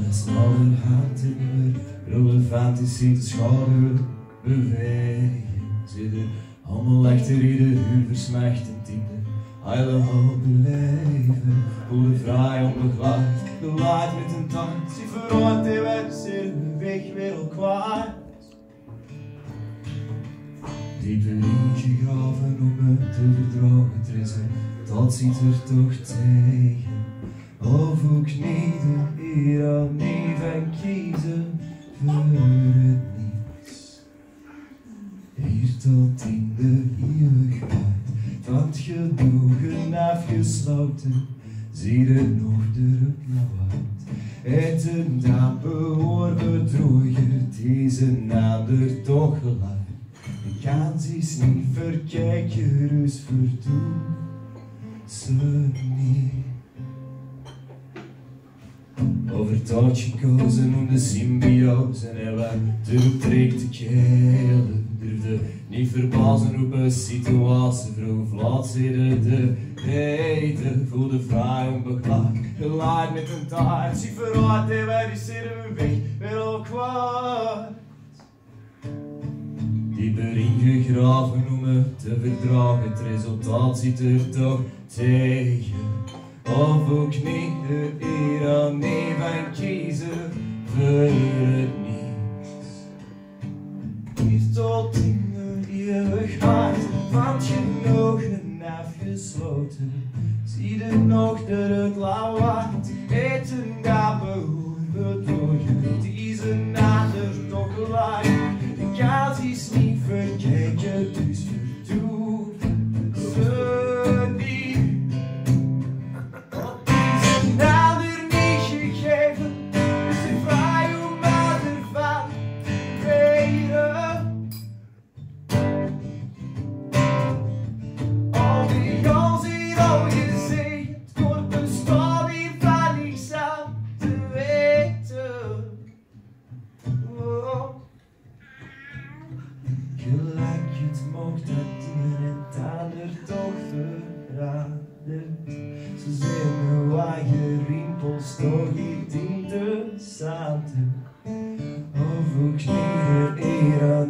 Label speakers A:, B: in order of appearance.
A: smaller hand in haar relevant is, ziet de schouder bewegen. Zit er allemaal achter ieder uur versmachtend in de hele hoge leven. Hoe de vrij onbegeleid, geleid met een tand, ze verroodt de wedstrijd, weg weer al kwijt. Diepe liedje graven om het te verdragen, tressen, dat ziet er toch tegen. Of ook niet hier aan niet van kiezen voor het niets. Hier tot in de eeuwigheid, van het genoegen afgesloten, zie je nog de ruk naar uit. Eten dat behoor bedroeger, deze nader toch gelijk. De kans is niet verkijken, dus verdoe ze niet. Over touch gekozen om de symbiose en wat terugtrekt te kelen. Durfde niet verbazen op een situatie, vroeg of laat zitten te eten. Voelde vrij onbegeleid, geleid met een taart. Zie verraad en wij die zitten weg, weer al kwaad. Dieper ingegraven om het te verdragen, het resultaat zit er toch tegen. Of ook niet de eer aan nee van kiezen voor het niets. Hier tot in de eeuwigheid, van het genoegen afgesloten. Zie je nog dat het lawaait, eten dat behoort bedrogen. Deze nader toch gelijk, de kaas is niet verkeken, dus verdoe ze niet. Gelijk je het mocht, dat hier en daar toch verandert. Ze zijn waar je rimpels toch iets interessanter. Of ook niet de eer aan